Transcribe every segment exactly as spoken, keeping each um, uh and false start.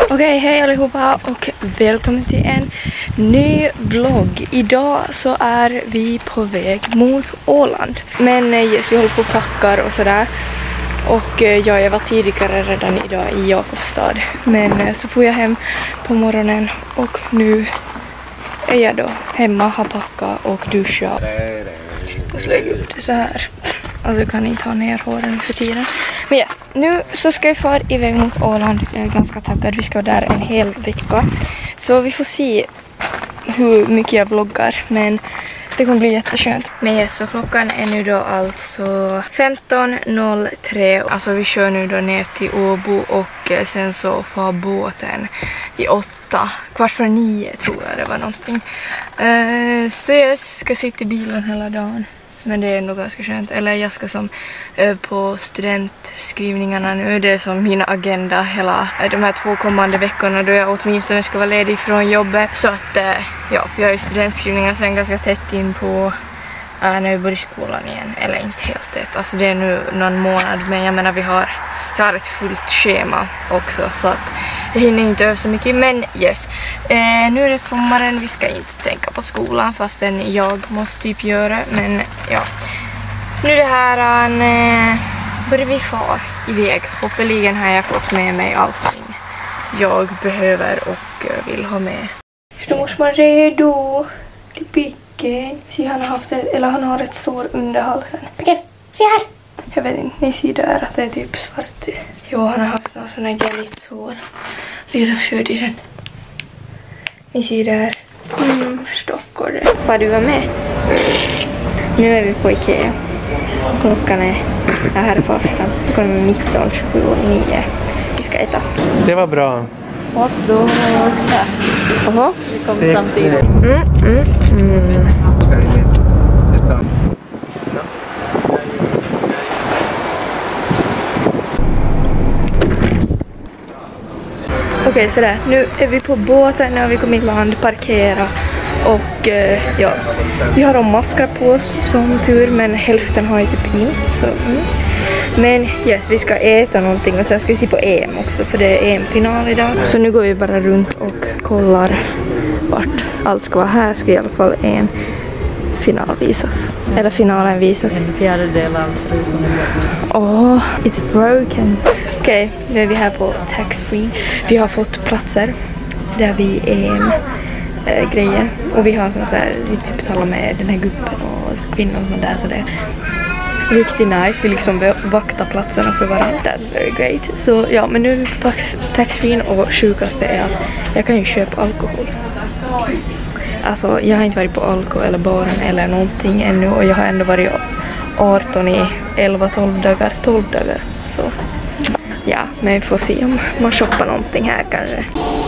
Okej, okay, hej allihopa och välkommen till en ny vlogg. Idag så är vi på väg mot Åland. Men yes, vi håller på och packar och sådär. Och ja, jag var tidigare redan idag i Jakobstad. Men så får jag hem på morgonen och nu är jag då hemma, har packat och duschat. Och slög upp det så här. Alltså kan inte ha ner håren för tiden. Men ja, nu så ska vi fara iväg mot Åland. Jag är ganska taggad. Vi ska vara där en hel vecka. Så vi får se hur mycket jag vloggar. Men det kommer bli jätteskönt. Men ja, så klockan är nu då alltså femton noll tre. Alltså vi kör nu då ner till Åbo och sen så får båten i åtta. Kvart för nio tror jag det var någonting. Uh, så jag ska sitta i bilen hela dagen. Men det är ändå ganska skönt. Eller jag ska som ö, på studentskrivningarna nu. Det är som min agenda hela de här två kommande veckorna då jag åtminstone ska vara ledig från jobbet. Så att, äh, ja, för jag har ju studentskrivningar sen ganska tätt in på äh, när vi börjar i skolan igen. Eller inte helt tätt. Alltså det är nu någon månad. Men jag menar vi har, jag har ett fullt schema också. Så att jag hinner inte över så mycket. Men yes. Eh, nu är det sommaren. Vi ska inte tänka på skolan fastän jag måste typ göra. Men ja. Nu det här en, eh, börjar vi far iväg. Hoppeligen har jag fått med mig allting jag behöver och uh, vill ha med. Snors man redo till picken. Se, han har haft ett, eller han har ett sår under halsen. Picken, se här! Jag vet inte, ni ser där att det är typ svart. Jo, han har haft någon sån här gelligt sår. Lite skörd i den. Ni ser där. Mm, stockor det. Vad du var med? Nu är vi på Ikea. Klockan är det här är första. Klockan är nitton, sju och nio. Vi ska äta. Det var bra. Och då har jag också. Jaha. Vi kom samtidigt. Mm, mm, mm. Okej, okay, sådär. Nu är vi på båten, nu har vi kommit i land, parkera och uh, ja, vi har de maskar på oss som tur, men hälften har ju typ inte så. Mm. Men yes, vi ska äta någonting och sen ska vi se på E M också för det är E M-final idag. Så nu går vi bara runt och kollar vart allt ska vara. Här ska i alla fall en final visas. Eller finalen visas. En fjärdedel av förutom Åh, it's broken. Okej, okay, nu är vi här på tax-free. Vi har fått platser där vi är äh, grejer. Och vi har som så här, vi typ talar med den här gruppen och kvinnan som är där, så det är riktigt nice. Vi liksom vaktar platserna för varandra. That's very great. Så ja, men nu är vi på tax-free och sjukaste är att jag kan ju köpa alkohol. Alltså, jag har inte varit på alko eller baren eller någonting ännu och jag har ändå varit arton i elva tolv dagar. tolv dagar, så ja, men vi får se om man shoppar någonting här kanske.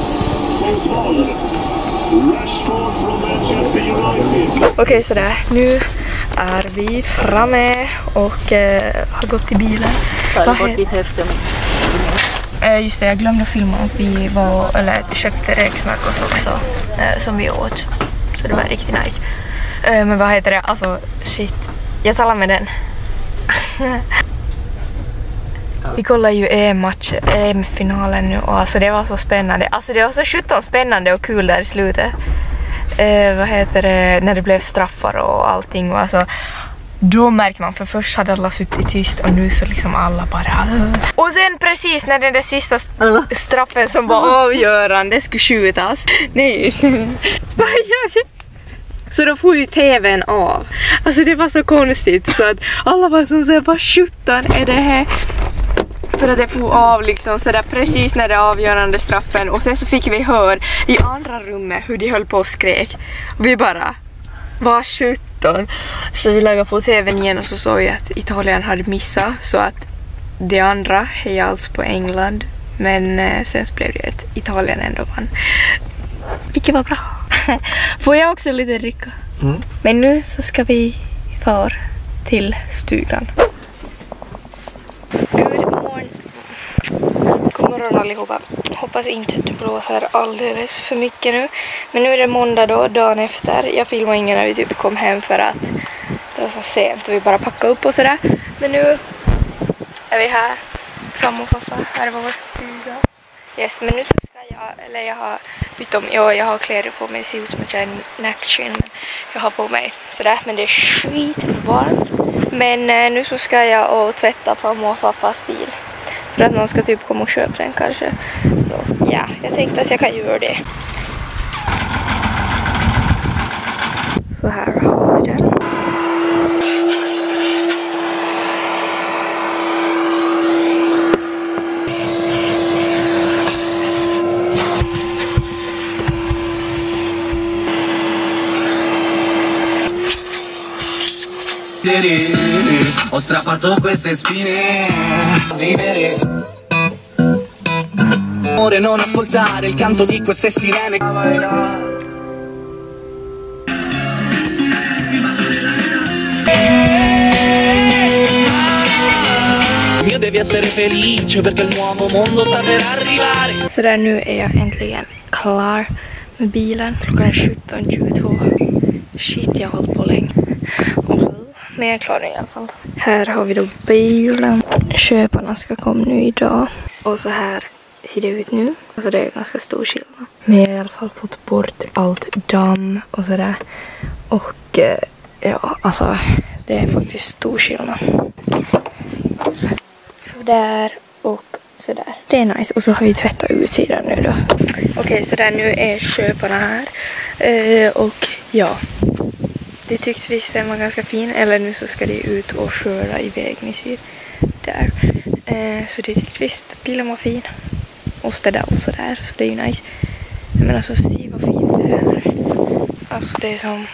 Okej, okay, sådär. Nu är vi framme och uh, har gått till bilen. Tar bort ditt häfte. Uh, just det, jag glömde filma att vi var, eller köpte räksmörgås också uh, som vi åt. Så det var riktigt nice. Uh, men vad heter det? Alltså, shit. Jag talar med den. Vi kollar ju E M-match, E M-finalen nu och alltså det var så spännande. Alltså det var så sjutton spännande och kul där i slutet. Uh, vad heter det? När det blev straffar och allting och alltså då märkte man, för först hade alla suttit tyst och nu så liksom alla bara. Och sen precis när den där sista straffen som var avgörande skulle skjutas. Nej. Så då får ju tvn av. Alltså det var så konstigt så att alla var som såhär, vad sjutton är det här? För att det får av liksom sådär precis när det avgörande straffen. Och sen så fick vi höra i andra rummet hur de höll på och skrek. Vi bara, vad sjutton? Så vi lagade på tvn igen och så såg jag att Italien hade missat. Så att det andra är alls på England. Men eh, sen blev det att Italien ändå vann. Vilket var bra. Får jag också lite dricka? Mm. Men nu så ska vi fara till stugan. God morgon allihopa. Hoppas inte att det blåser alldeles för mycket nu. Men nu är det måndag då, dagen efter. Jag filmade ingen när vi typ kom hem för att det var så sent och vi bara packade upp och sådär. Men nu är vi här. Fram och pappa. Här var vår stuga. Yes, men nu så ska jag, eller jag har bytt om, ja, jag har kläder på mig, ser ut som att jag är en nackchin. Jag har på mig sådär, men det är skitvarmt. Men eh, nu så ska jag och tvätta mamma och pappas bil. För att någon ska typ komma och köpa den kanske. Så ja, jag tänkte att jag kan göra det. Så här har vi den. Ho strappato queste spine. Vivere. Amore, non ascoltare il canto di queste sirene. Io devi essere felice perché il nuovo mondo sta per arrivare. Så där, nu är jag äntligen klar med bilen. Klockan är sjutton tjugotvå. Shit, jag har hållit på länge. Men jag är klar i alla fall. Här har vi då bilen. Köparna ska komma nu idag. Och så här ser det ut nu. Alltså det är ganska stor skillnad. Men jag har i alla fall fått bort allt damm och sådär. Och ja, alltså det är faktiskt stor skillnad. Sådär och sådär. Det är nice. Och så har vi tvättat utsidan nu då. Okej, okay, sådär, nu är köparna här. Uh, och ja. Det tyckte visst den var ganska fin. Eller nu så ska det ut och köra iväg, ni ser där. Eh, så det tyckte visst bilen var fin. Och så där och så där. Så det är ju nice. Men alltså se vad fint det är. Alltså det är som...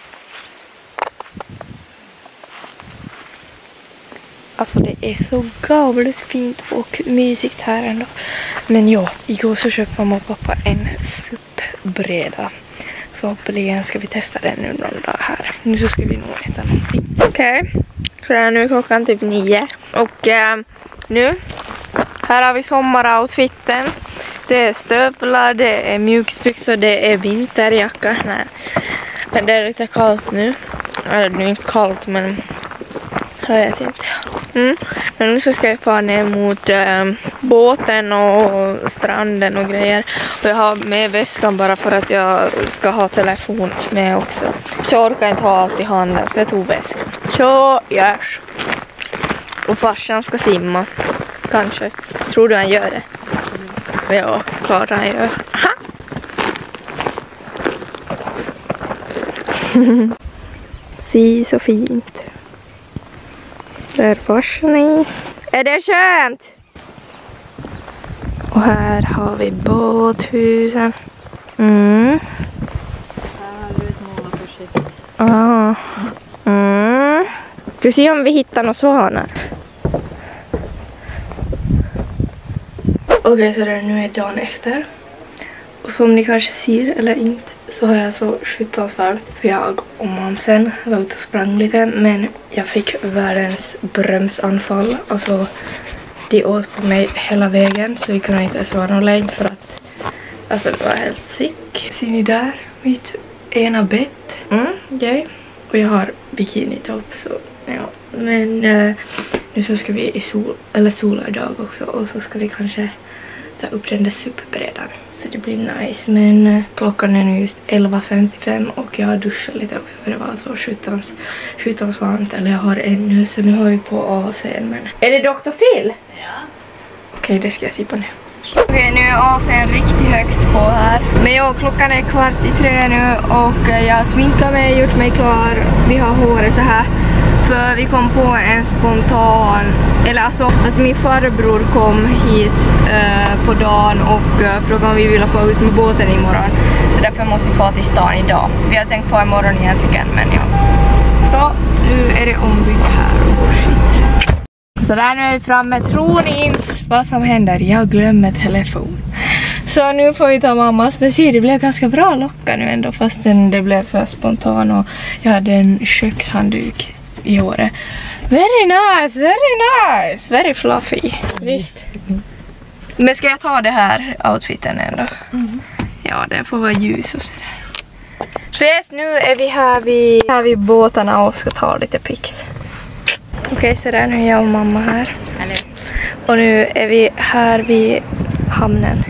Alltså det är så galet fint och mysigt här ändå. Men ja, igår så köpte mamma och pappa en suppbreda. Så hoppeligen ska vi testa den nu någon dag här. Nu så ska vi nog äta någonting. Okej, okay. Så är nu klockan typ nio. Och eh, nu, här har vi sommaroutfitten. Det är stövlar, det är mjukisbyxor, det är vinterjacka. Nej. Men det är lite kallt nu. Eller det är inte kallt, men jag vet inte. Mm. Men nu så ska jag fara ner mot äh, båten och stranden och grejer. Och jag har med väskan bara för att jag ska ha telefon med också. Så jag orkar inte ha allt i handen, så jag tog väskan. Så görs. Och farsan ska simma. Kanske. Tror du han gör det? Ja, klart han gör. Se så fint. Där farsan är. Är det skönt? Och här har vi båthusen. Mm. Här har du ett målarprojekt. Ah. Mm. Ska vi se om vi hittar några svanar. Okej, okay, så där, nu är dagen efter. Och som ni kanske ser eller inte så har jag så sjutton för jag och mamsen var ute och sprang lite. Men jag fick världens bromsanfall. Alltså de åt på mig hela vägen så jag kunde inte ens vara någon längd för att alltså det var helt sick. Ser ni där? Mitt ena bett. Mm, okay. Och jag har bikinitopp så ja. Men eh, nu så ska vi i sol, eller sola idag också. Och så ska vi kanske ta upp den där superbredan. Så det blir nice. Men uh, klockan är nu just elva femtiofem och jag har duschat lite också för det var så sjutton varmt. Eller jag har en nu så nu har vi på A C. Men är det doktor Phil? Ja. Okej, okay, det ska jag se på nu. Okej, okay, nu är A C riktigt högt på här. Men ja, klockan är kvart i tre nu och uh, jag sminkar mig, gjort mig klar. Vi har håret så här. För vi kom på en spontan, eller alltså, alltså min farbror kom hit uh, på dagen och uh, frågade om vi ville få ut med båten imorgon. Så därför måste vi få till stan idag. Vi har tänkt få imorgon egentligen, men ja. Så, nu är det ombytt här. Oh shit. Så där nu är vi framme, tror ni inte vad som händer? Jag glömmer telefon. Så nu får vi ta mammas, men se, det blev ganska bra locka nu ändå. Fastän det blev så spontan och jag hade en kökshandduk i håret. Very nice, very nice, very fluffy. Visst. Men ska jag ta det här outfiten ändå? Mm. Ja, den får vara ljus och sådär. Ses, nu är vi här vid, här vid båtarna och ska ta lite pics. Okej, okay, så där, nu är jag och mamma här. Eller? Och nu är vi här vid hamnen.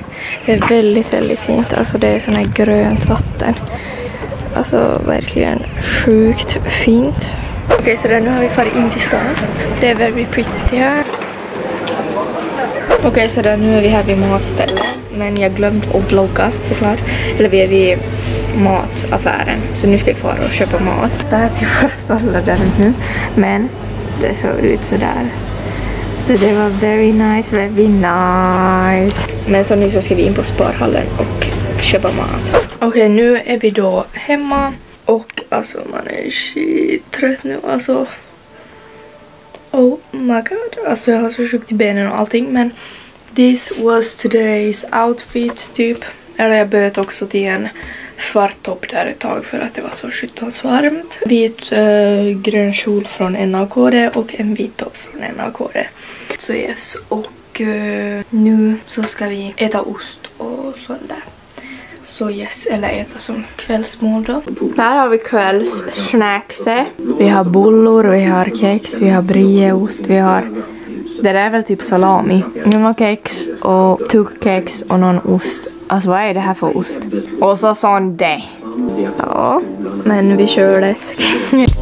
Det är väldigt, väldigt fint. Alltså det är sån här grönt vatten. Alltså verkligen sjukt fint. Okej, okay, så där, nu har vi farit in till stan. Det är väldigt pretty här. Okej, okay, så där, nu är vi här vid matstället. Men jag glömde att vlogga såklart. Eller vi är vid mataffären. Så nu ska vi fara och köpa mat. Så här ser våra sallader nu. Men det såg ut så där. Så det var very nice, very nice. Men så nu så ska vi in på Sparhallen och köpa mat. Okej, okay, nu är vi då hemma. Och alltså man är skittrött nu. Alltså, oh my god. Alltså jag har så sjukt i benen och allting. Men this was today's outfit typ. Eller jag böt också till en svart topp där ett tag för att det var så sjukt varmt. Vit äh, grön kjol från N A K D och en vit topp från N A K D. Så yes, och äh, nu så ska vi äta ost och sånt där. Så yes, eller äta som kvällsmål då. Här har vi kvällssnackset. Vi har bullor, vi har kex, vi har brieost, vi har... Det där är väl typ salami. Några kex och tuggkex och någon ost. Alltså vad är det här för ost? Och så sån det. Ja, men vi kör läsk.